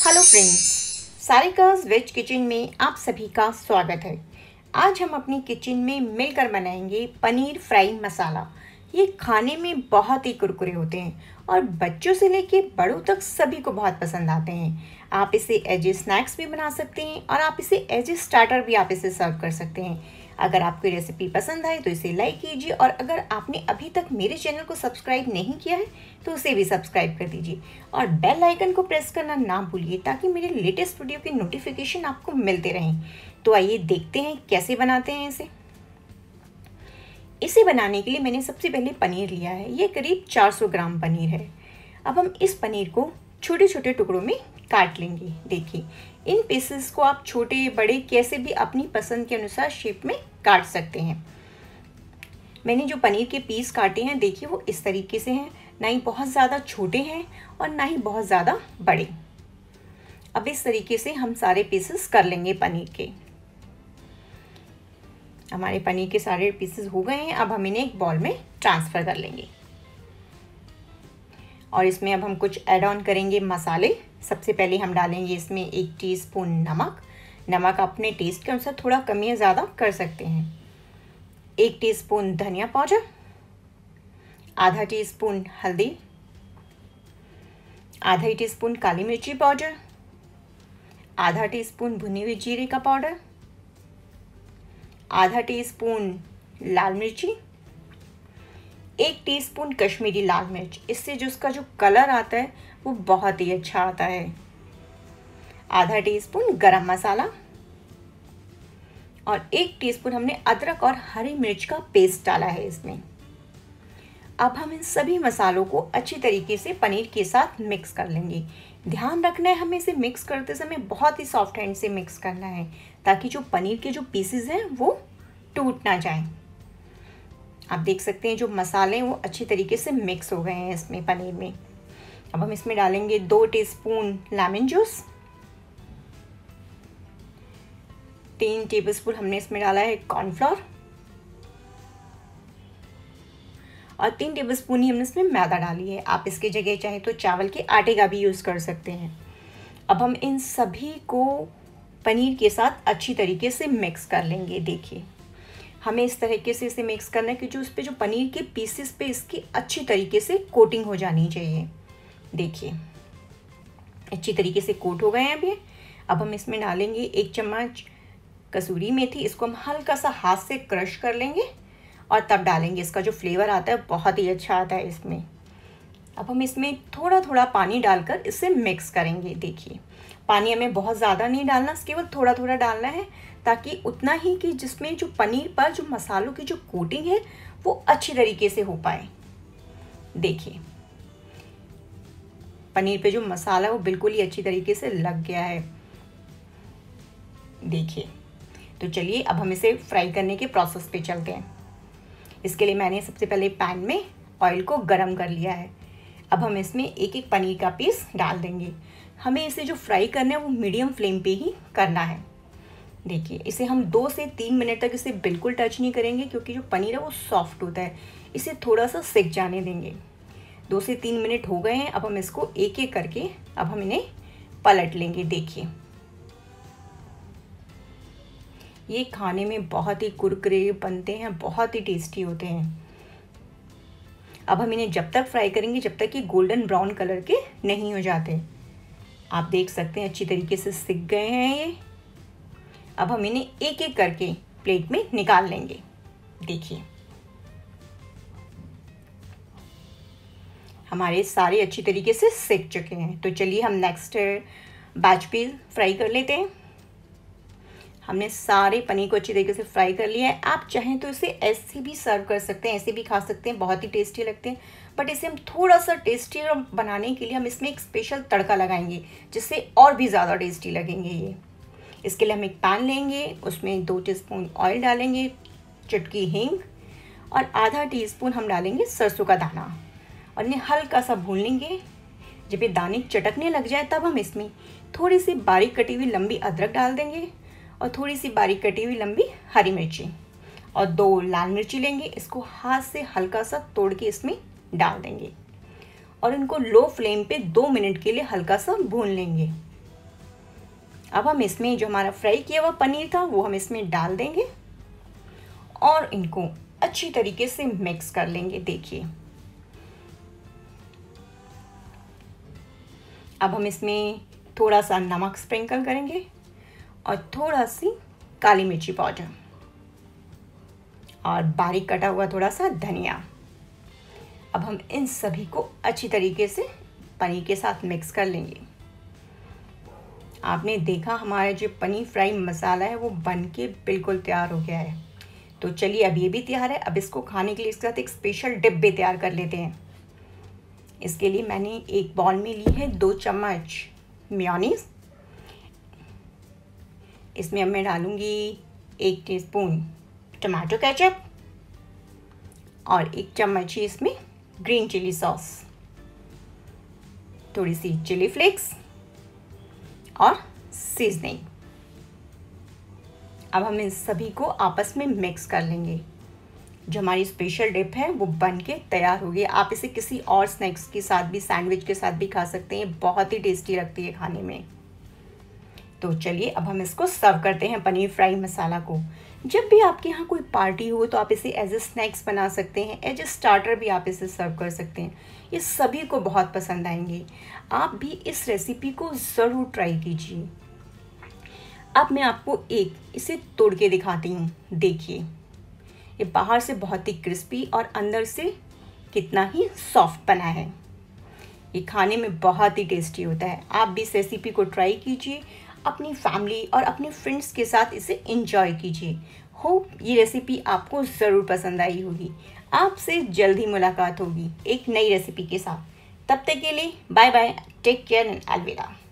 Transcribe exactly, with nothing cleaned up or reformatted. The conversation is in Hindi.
Hello friends, Sarika's veg kitchen में आप सभी का स्वागत है। आज हम अपनी किचन में मिलकर बनाएंगे पनीर फ्राई मसाला। ये खाने में बहुत ही कुरकुरे होते हैं और बच्चों से लेके बड़ों तक सभी को बहुत पसंद आते हैं। आप इसे एज ए स्नैक्स भी बना सकते हैं और आप इसे एज ए स्टार्टर भी आप इसे सर्व कर सकते हैं। अगर आपको रेसिपी पसंद आए तो इसे लाइक कीजिए और अगर आपने अभी तक मेरे चैनल को सब्सक्राइब नहीं किया है तो उसे भी सब्सक्राइब कर दीजिए और बेल आइकन को प्रेस करना ना भूलिए ताकि मेरे लेटेस्ट वीडियो के नोटिफिकेशन आपको मिलते रहें। तो आइए देखते हैं कैसे बनाते हैं इसे। इसे बनाने के लिए मैंने सबसे पहले पनीर लिया है। ये करीब चार सौ ग्राम पनीर है। अब हम इस पनीर को छोटे छोटे टुकड़ों में काट लेंगे। देखिए, इन पीसेस को आप छोटे बड़े कैसे भी अपनी पसंद के अनुसार शेप में काट सकते हैं। मैंने जो पनीर के पीस काटे हैं देखिए वो इस तरीके से हैं, ना ही बहुत ज़्यादा छोटे हैं और ना ही बहुत ज़्यादा बड़े। अब इस तरीके से हम सारे पीसेस कर लेंगे पनीर के। हमारे पनीर के सारे पीसेस हो गए हैं। अब हम इन्हें एक बॉल में ट्रांसफ़र कर लेंगे और इसमें अब हम कुछ ऐड ऑन करेंगे मसाले। सबसे पहले हम डालेंगे इसमें एक टीस्पून नमक। नमक अपने टेस्ट के अनुसार थोड़ा कम या ज़्यादा कर सकते हैं। एक टीस्पून धनिया पाउडर, आधा टीस्पून हल्दी, आधा टीस्पून काली मिर्ची पाउडर, आधा टीस्पून भुनी हुई जीरे का पाउडर, आधा टीस्पून लाल मिर्ची, एक टीस्पून कश्मीरी लाल मिर्च। इससे जो उसका जो कलर आता है वो बहुत ही अच्छा आता है। आधा टीस्पून गरम मसाला और एक टीस्पून हमने अदरक और हरी मिर्च का पेस्ट डाला है इसमें। अब हम इन सभी मसालों को अच्छी तरीके से पनीर के साथ मिक्स कर लेंगे। ध्यान रखना है हमें इसे मिक्स करते समय बहुत ही सॉफ्ट हैंड से मिक्स करना है ताकि जो पनीर के जो पीसेस हैं वो टूट ना जाएं। आप देख सकते हैं जो मसाले हैं वो अच्छी तरीके से मिक्स हो गए हैं इसमें पनीर में। अब हम इसमें डालेंगे दो टीस्पून लेमन जूस, तीन टेबलस्पून हमने इसमें डाला है कॉर्नफ्लोर और तीन टेबलस्पून ही हमने इसमें मैदा डाली है। आप इसकी जगह चाहे तो चावल के आटे का भी यूज़ कर सकते हैं। अब हम इन सभी को पनीर के साथ अच्छी तरीके से मिक्स कर लेंगे। देखिए, हमें इस तरीके से इसे मिक्स करना है कि जो उस पे जो पनीर के पीसेस पे इसकी अच्छी तरीके से कोटिंग हो जानी चाहिए। देखिए, अच्छी तरीके से कोट हो गए हैं अभी। अब हम इसमें डालेंगे एक चम्मच कसूरी मेथी। इसको हम हल्का सा हाथ से क्रश कर लेंगे और तब डालेंगे। इसका जो फ्लेवर आता है बहुत ही अच्छा आता है इसमें। अब हम इसमें थोड़ा थोड़ा पानी डालकर इसे मिक्स करेंगे। देखिए, पानी हमें बहुत ज़्यादा नहीं डालना, केवल थोड़ा थोड़ा डालना है ताकि उतना ही कि जिसमें जो पनीर पर जो मसालों की जो कोटिंग है वो अच्छी तरीके से हो पाए। देखिए, पनीर पे जो मसाला है वो बिल्कुल ही अच्छी तरीके से लग गया है। देखिए, तो चलिए अब हम इसे फ्राई करने के प्रोसेस पे चलते हैं। इसके लिए मैंने सबसे पहले पैन में ऑयल को गरम कर लिया है। अब हम इसमें एक एक पनीर का पीस डाल देंगे। हमें इसे जो फ्राई करना है वो मीडियम फ्लेम पे ही करना है। देखिए, इसे हम दो से तीन मिनट तक इसे बिल्कुल टच नहीं करेंगे क्योंकि जो पनीर है वो सॉफ्ट होता है। इसे थोड़ा सा सिक जाने देंगे। दो से तीन मिनट हो गए हैं। अब हम इसको एक एक करके अब हम इन्हें पलट लेंगे। देखिए, ये खाने में बहुत ही कुरकुरे बनते हैं, बहुत ही टेस्टी होते हैं। अब हम इन्हें जब तक फ्राई करेंगे जब तक कि गोल्डन ब्राउन कलर के नहीं हो जाते। आप देख सकते हैं अच्छी तरीके से सिक गए हैं ये। अब हम इन्हें एक एक करके प्लेट में निकाल लेंगे। देखिए, हमारे सारे अच्छी तरीके से सिक चुके हैं। तो चलिए हम नेक्स्ट बैच भी फ्राई कर लेते हैं। हमने सारे पनीर को अच्छी तरीके से फ्राई कर लिया है। आप चाहें तो इसे ऐसे भी सर्व कर सकते हैं, ऐसे भी खा सकते हैं, बहुत ही टेस्टी लगते हैं। बट इसे हम थोड़ा सा टेस्टी बनाने के लिए हम इसमें एक स्पेशल तड़का लगाएंगे जिससे और भी ज़्यादा टेस्टी लगेंगे ये। इसके लिए हम एक पैन लेंगे, उसमें दो टीस्पून ऑयल डालेंगे, चुटकी हींग और आधा टीस्पून हम डालेंगे सरसों का दाना और इन्हें हल्का सा भून लेंगे। जब ये दाने चटकने लग जाए तब हम इसमें थोड़ी सी बारीक कटी हुई लंबी अदरक डाल देंगे और थोड़ी सी बारीक कटी हुई लंबी हरी मिर्ची और दो लाल मिर्ची लेंगे। इसको हाथ से हल्का सा तोड़ के इसमें डाल देंगे और इनको लो फ्लेम पे दो मिनट के लिए हल्का सा भून लेंगे। अब हम इसमें जो हमारा फ्राई किया हुआ पनीर था वो हम इसमें डाल देंगे और इनको अच्छी तरीके से मिक्स कर लेंगे। देखिए अब हम इसमें थोड़ा सा नमक स्प्रिंकल करेंगे और थोड़ा सी काली मिर्ची पाउडर और बारीक कटा हुआ थोड़ा सा धनिया। अब हम इन सभी को अच्छी तरीके से पनीर के साथ मिक्स कर लेंगे। आपने देखा हमारा जो पनीर फ्राई मसाला है वो बन के बिल्कुल तैयार हो गया है। तो चलिए अब ये भी तैयार है। अब इसको खाने के लिए इसके साथ एक स्पेशल डिप भी तैयार कर लेते हैं। इसके लिए मैंने एक बाउल में ली है दो चम्मच मेयोनीज। इसमें अब मैं डालूंगी एक टीस्पून टमाटो केचप और एक चम्मच ही इसमें ग्रीन चिली सॉस, थोड़ी सी चिली फ्लेक्स और सीजनिंग। अब हम इन सभी को आपस में मिक्स कर लेंगे। जो हमारी स्पेशल डिप है वो बन के तैयार हो गई। आप इसे किसी और स्नैक्स के साथ भी, सैंडविच के साथ भी खा सकते हैं। बहुत ही टेस्टी लगती है खाने में। तो चलिए अब हम इसको सर्व करते हैं पनीर फ्राई मसाला को। जब भी आपके यहाँ कोई पार्टी हो तो आप इसे एज ए स्नैक्स बना सकते हैं, एज ए स्टार्टर भी आप इसे सर्व कर सकते हैं। ये सभी को बहुत पसंद आएंगे। आप भी इस रेसिपी को ज़रूर ट्राई कीजिए। अब मैं आपको एक इसे तोड़ के दिखाती हूँ। देखिए ये बाहर से बहुत ही क्रिस्पी और अंदर से कितना ही सॉफ्ट बना है। ये खाने में बहुत ही टेस्टी होता है। आप भी इस रेसिपी को ट्राई कीजिए, अपनी फैमिली और अपने फ्रेंड्स के साथ इसे एंजॉय कीजिए। होप ये रेसिपी आपको ज़रूर पसंद आई होगी। आपसे जल्द ही मुलाकात होगी एक नई रेसिपी के साथ। तब तक के लिए bye bye, take care and अलविदा।